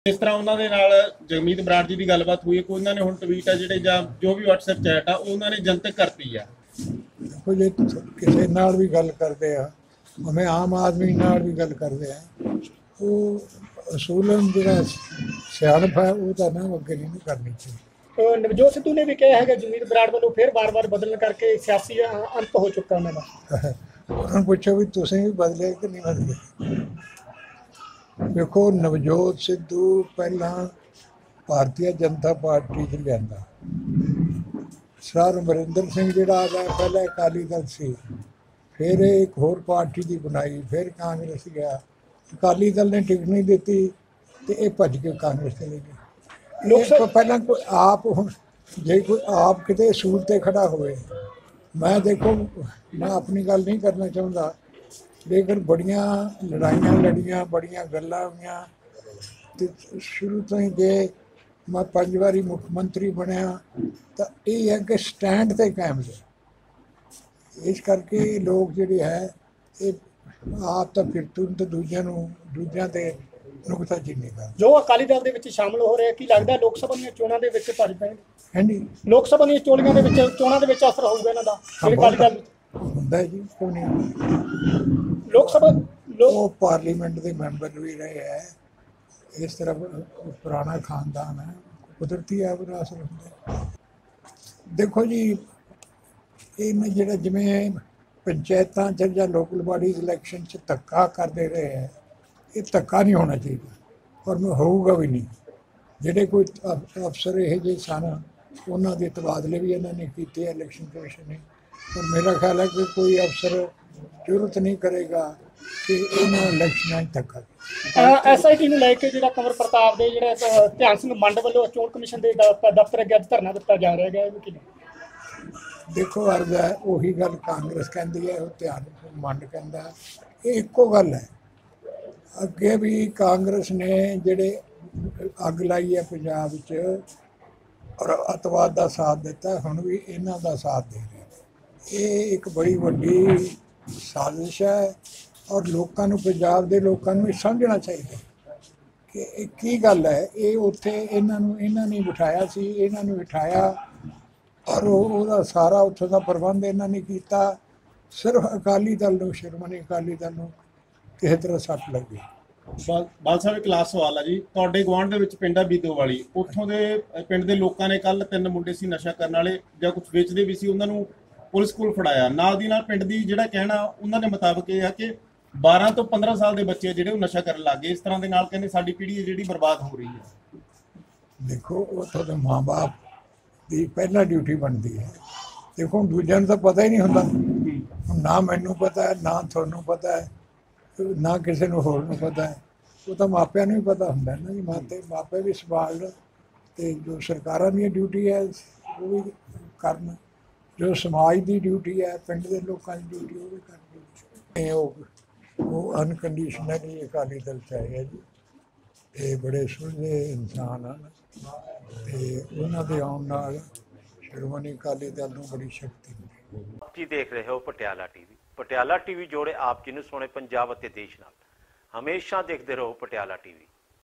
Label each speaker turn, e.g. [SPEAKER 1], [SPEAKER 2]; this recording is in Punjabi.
[SPEAKER 1] इस तरह उन्होंने जगमीत बराड़ जी की गलबात हुई है कोई उन्होंने हुण ट्वीट है जिहड़े जां जो भी WhatsApp चैट आ उन्होंने जनतक करती है।
[SPEAKER 2] देखो जे किसी नाल भी गल करते हैं भावें आम आदमी नाल भी गल करते हैं वो असूलन जिहड़ा सियाणप है वो तो ना अगे नहीं करनी चाहिए।
[SPEAKER 3] नवजोत सिद्धू ने भी कहा है कि जगमीत बराड़ वालों फिर बार बार बदलने करके सियासी अंत हो चुका उन्होंने
[SPEAKER 2] उन्होंने पूछो भी तुसीं भी बदले कि नहीं बदले। देखो नवजोत सिद्धू पहला भारतीय जनता पार्टी च लिआंदा, सर अमरिंदर सिंह जिहड़ा आ गया पहले अकाली दल से, फिर एक होर पार्टी की बनाई, फिर कांग्रेस गया, अकाली दल ने टिकट नहीं दी तो ये भज के कांग्रेस चले गए। लोग पहला कोई आप जे कोई आप किते सूर ते खड़ा होए, मैं देखो मैं अपनी गल नहीं करना चाहता लेकिन बड़िया लड़ाइयाँ लड़ियाँ बड़िया गल्लां हुईयां ते शुरू तो ही जे मैं 5 बारी मुख्यमंत्री बनया तो ये है कि स्टैंड ते कायम रहे। इस करके लोग जिहड़े है ये आप तो फिरतून तो दूजियां ते नुकताचीनी कर
[SPEAKER 3] जो अकाली दल दे विच शामिल हो रहे की लगदा लोक सभा ਦੀਆਂ ਚੋਣਾਂ ਦੇ ਵਿੱਚ ਭੱਜ ਪੈਣਗੇ।
[SPEAKER 2] ਹਾਂਜੀ
[SPEAKER 3] ਲੋਕ ਸਭਾ ਦੀਆਂ ਚੋਣਾਂ ਦੇ ਵਿੱਚ ਅਸਰ ਹੋਊਗਾ ਇਹਨਾਂ ਦਾ ਅਕਾਲੀ ਦਲ
[SPEAKER 2] ਹੁੰਦਾ ਜੀ ਕਿਉਂ ਨਹੀਂ।
[SPEAKER 3] ਲੋਕ ਸਭਾ
[SPEAKER 2] वो पार्लीमेंट के मैंबर भी रहे है, इस तरह पुराना खानदान है, कुदरती है विरासत होंगे। देखो जी इन जो जिमें पंचायतों या लोकल बॉडीज इलैक्शन धक्का करते रहे हैं ये धक्का नहीं होना चाहिए और मैं होऊगा भी नहीं। ਜਿਹੜੇ ਕੋਈ ਅਫਸਰ ਇਹ ਜਿਹੇ ਸਨ ਉਹਨਾਂ ਦੇ ਤਬਾਦਲੇ ਵੀ ਇਹਨਾਂ ਨੇ ਕੀਤੇ ਇਲੈਕਸ਼ਨ ਕਮਿਸ਼ਨ ਨੇ, ਪਰ ਮੇਰਾ ਖਿਆਲ ਹੈ ਕਿ ਕੋਈ ਅਫਸਰ ਜ਼ਰੂਰਤ ਨਹੀਂ ਕਰੇਗਾ ਕਿ ਇਹਨਾਂ ਇਲੈਕਸ਼ਨਾਂ 'ਚ ਧੱਕਾ।
[SPEAKER 3] SIT ਨੂੰ ਲੈ ਕੇ ਜਿਹੜਾ ਕੰਵਰ ਪ੍ਰਤਾਪ ਦੇ ਜਿਹੜਾ ਧਿਆਨ ਸਿੰਘ ਮੰਡ ਵੱਲੋਂ ਚੋਣ ਕਮਿਸ਼ਨ ਦੇ ਦਫ਼ਤਰ ਅੱਗੇ ਅੱਜ ਧਰਨਾ ਦਿੱਤਾ ਜਾ ਰਿਹਾ ਹੈ ਕਿ
[SPEAKER 2] ਦੇਖੋ ਅਰਜ਼ ਹੈ ਉਹੀ ਗੱਲ ਕਾਂਗਰਸ ਕਹਿੰਦੀ ਹੈ, ਉਹ ਧਿਆਨ ਸਿੰਘ ਮੰਡ ਕਹਿੰਦਾ, ਇਹ ਇੱਕੋ ਗੱਲ ਹੈ। ਅੱਗੇ ਵੀ ਕਾਂਗਰਸ ਨੇ ਜਿਹੜੇ ਅੱਗ ਲਾਈ ਹੈ ਪੰਜਾਬ 'ਚ ਔਰ ਅੱਤਵਾਦ ਦਾ ਸਾਥ ਦਿੱਤਾ, ਹੁਣ ਵੀ ਇਹਨਾਂ ਦਾ ਸਾਥ ਦੇ ਰਹੇ। ਇਹ ਇੱਕ ਬੜੀ ਵੱਡੀ ਸਾਜ਼ਿਸ਼ ਹੈ ਔਰ ਲੋਕਾਂ ਨੂੰ ਪੰਜਾਬ ਦੇ ਲੋਕਾਂ ਨੂੰ ਇਹ ਸਮਝਣਾ ਚਾਹੀਦਾ ਕਿ ਇਹ ਕੀ ਗੱਲ ਹੈ। ਇਹ ਉੱਥੇ ਇਹਨਾਂ ਨੇ ਬਿਠਾਇਆ ਸੀ, ਇਹਨਾਂ ਨੂੰ ਬਿਠਾਇਆ ਔਰ ਉਹਦਾ ਸਾਰਾ ਉੱਥੋਂ ਦਾ ਪ੍ਰਬੰਧ ਇਹਨਾਂ ਨੇ ਕੀਤਾ। ਸਿਰਫ ਅਕਾਲੀ ਦਲ ਨੂੰ ਸ਼੍ਰੋਮਣੀ ਅਕਾਲੀ ਦਲ ਨੂੰ ਕਿਸੇ ਤਰ੍ਹਾਂ ਸੱਟ ਲੱਗੀ।
[SPEAKER 1] ਬਾਲ ਸਾਹਿਬ ਇੱਕ ਲਾਸਟ ਸਵਾਲ ਹੈ ਜੀ, ਤੁਹਾਡੇ ਗੁਆਂਢ ਦੇ ਵਿੱਚ ਪਿੰਡ ਆ ਬੀਦੋਵਾਲੀ, ਉੱਥੋਂ ਦੇ ਪਿੰਡ ਦੇ ਲੋਕਾਂ ਨੇ ਕੱਲ 3 ਮੁੰਡੇ ਸੀ ਨਸ਼ਾ ਕਰਨ ਵਾਲੇ ਜਾਂ ਕੁਝ ਵੇਚਦੇ ਵੀ ਸੀ, ਉਹਨਾਂ ਨੂੰ ਪੁਲਿਸ ਕੋਲ ਫੜਾਇਆ। ਨਾਲ ਦੀ ਨਾਲ ਪਿੰਡ ਦੀ ਜਿਹੜਾ ਕਹਿਣਾ ਉਹਨਾਂ ਦੇ ਮੁਤਾਬਕ ਇਹ ਹੈ ਕਿ 12 ਤੋਂ 15 ਸਾਲ ਦੇ ਬੱਚੇ ਜਿਹੜੇ ਉਹ ਨਸ਼ਾ ਕਰਨ ਲੱਗ ਗਏ। ਇਸ ਤਰ੍ਹਾਂ ਦੇ ਨਾਲ ਕਹਿੰਦੇ ਸਾਡੀ ਪੀੜ੍ਹੀ ਹੈ ਜਿਹੜੀ ਬਰਬਾਦ ਹੋ ਰਹੀ ਹੈ।
[SPEAKER 2] ਦੇਖੋ ਉੱਥੋਂ ਦੇ ਮਾਂ ਬਾਪ ਦੀ ਪਹਿਲਾਂ ਡਿਊਟੀ ਬਣਦੀ ਹੈ। ਦੇਖੋ ਦੂਜਿਆਂ ਨੂੰ ਤਾਂ ਪਤਾ ਹੀ ਨਹੀਂ ਹੁੰਦਾ, ਨਾ ਮੈਨੂੰ ਪਤਾ ਹੈ ਨਾ ਤੁਹਾਨੂੰ ਪਤਾ ਹੈ ਨਾ ਕਿਸੇ ਨੂੰ ਹੋਰ ਨੂੰ ਪਤਾ ਹੈ, ਉਹ ਤਾਂ ਮਾਪਿਆਂ ਨੂੰ ਹੀ ਪਤਾ ਹੁੰਦਾ ਨਾ ਜੀ। ਮਾਪੇ ਵੀ ਸੰਭਾਲਣ ਅਤੇ ਜੋ ਸਰਕਾਰਾਂ ਦੀ ਡਿਊਟੀ ਹੈ ਉਹ ਵੀ ਕਰਨ, ਜੋ ਸਮਾਜ ਦੀ ਡਿਊਟੀ ਹੈ ਪਿੰਡ ਦੇ ਲੋਕਾਂ ਦੀ ਡਿਊਟੀ ਉਹ ਵੀ ਕਰਨ। ਉਹ ਅਨਕੰਡੀਸ਼ਨਲੀ ਅਕਾਲੀ ਦਲ 'ਚ ਆਏ ਜੀ, ਇਹ ਬੜੇ ਸੁਲਝੇ ਇਨਸਾਨ ਹਨ ਅਤੇ ਉਹਨਾਂ ਦੇ ਆਉਣ ਨਾਲ ਸ਼੍ਰੋਮਣੀ ਅਕਾਲੀ ਦਲ ਨੂੰ ਬੜੀ ਸ਼ਕਤੀ ਮਿਲੀ।
[SPEAKER 4] ਤੁਸੀਂ ਦੇਖ ਰਹੇ ਹੋ ਪਟਿਆਲਾ ਟੀਵੀ। ਪਟਿਆਲਾ ਟੀਵੀ ਜੋੜੇ ਆਪ ਜੀ ਨੂੰ ਸੋਹਣੇ ਪੰਜਾਬ ਅਤੇ ਦੇਸ਼ ਨਾਲ। ਹਮੇਸ਼ਾ ਦੇਖਦੇ ਰਹੋ ਪਟਿਆਲਾ ਟੀਵੀ।